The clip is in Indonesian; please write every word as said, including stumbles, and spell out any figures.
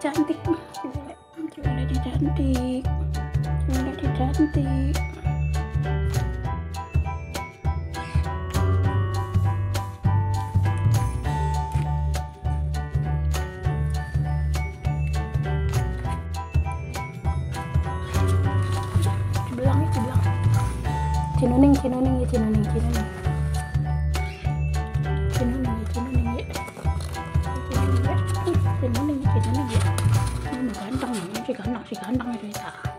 cantik, Ciweledi cantik, Ciweledi cantik. Belang itu belang. Cinuning, cinuning ya, cinuning, cinuning. Cinuning ya, cinuning ya. Cinuning ya, cinuning ya, cinuning ya. Ini mah ganteng, si ganteng, si ganteng itu ya.